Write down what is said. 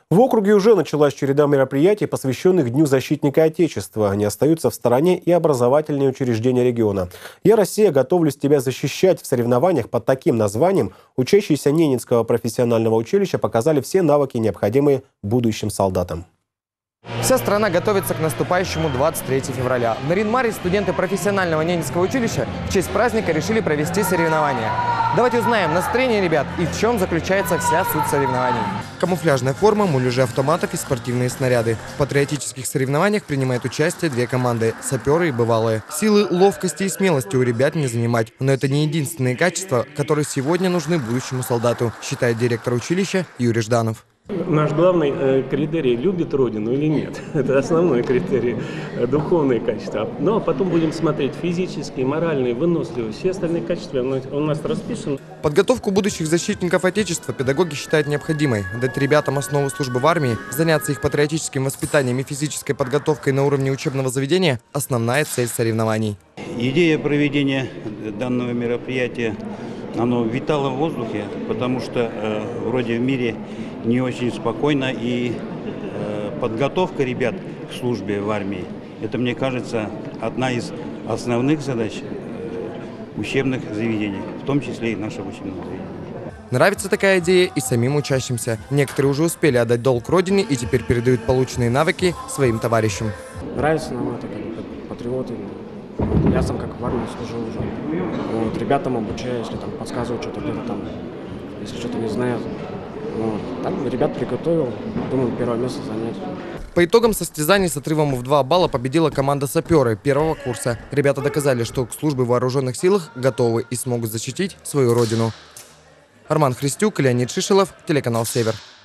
В округе уже началась череда мероприятий, посвященных Дню защитника Отечества. Они остаются в стороне и образовательные учреждения региона. «Я, Россия, готовлюсь тебя защищать» в соревнованиях под таким названием учащиеся Ненецкого профессионального училища показали все навыки, необходимые будущим солдатам. Вся страна готовится к наступающему 23 февраля. В Нарьян-Маре студенты профессионального Ненецкого училища в честь праздника решили провести соревнования. Давайте узнаем настроение ребят и в чем заключается вся суть соревнований. Камуфляжная форма, муляжи автоматов и спортивные снаряды. В патриотических соревнованиях принимают участие две команды – саперы и бывалые. Силы, ловкости и смелости у ребят не занимать. Но это не единственные качества, которые сегодня нужны будущему солдату, считает директор училища Юрий Жданов. Наш главный критерий – любит Родину или нет. Это основной критерий, духовные качества. Ну а потом будем смотреть физические, моральные, выносливые. Все остальные качества у нас расписаны. Подготовку будущих защитников Отечества педагоги считают необходимой. Дать ребятам основу службы в армии, заняться их патриотическим воспитанием и физической подготовкой на уровне учебного заведения – основная цель соревнований. Идея проведения данного мероприятия, оно витало в воздухе, потому что вроде в мире не очень спокойно, и подготовка ребят к службе в армии – это, мне кажется, одна из основных задач учебных заведений, в том числе и нашего учебного заведения. Нравится такая идея и самим учащимся. Некоторые уже успели отдать долг родине и теперь передают полученные навыки своим товарищам. Нравится нам это, как патриоты. Я сам как в армии служил уже. Вот, ребятам обучаю, если там подсказывают что-то где-то там, если что-то не знают. Вот. Там ребят приготовил, думаю, первое место занять. По итогам состязаний с отрывом в 2 балла победила команда «Саперы» первого курса. Ребята доказали, что к службе в вооруженных силах готовы и смогут защитить свою родину. Арман Христюк, Леонид Шишелов, телеканал «Север».